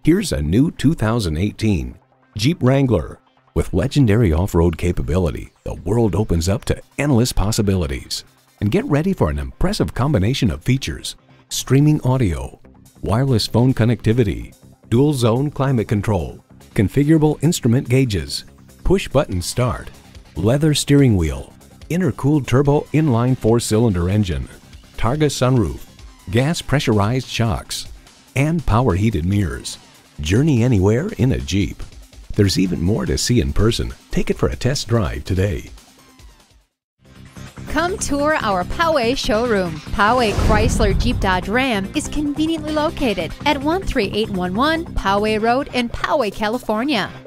Here's a new 2018 Jeep Wrangler. With legendary off-road capability, the world opens up to endless possibilities. And get ready for an impressive combination of features: streaming audio, wireless phone connectivity, dual-zone climate control, configurable instrument gauges, push-button start, leather steering wheel, intercooled turbo inline 4-cylinder engine, Targa sunroof, gas pressurized shocks, and power heated mirrors. Journey anywhere in a Jeep. There's even more to see in person. Take it for a test drive today. Come tour our Poway showroom. Poway Chrysler Jeep Dodge Ram is conveniently located at 13811 Poway Road in Poway, California.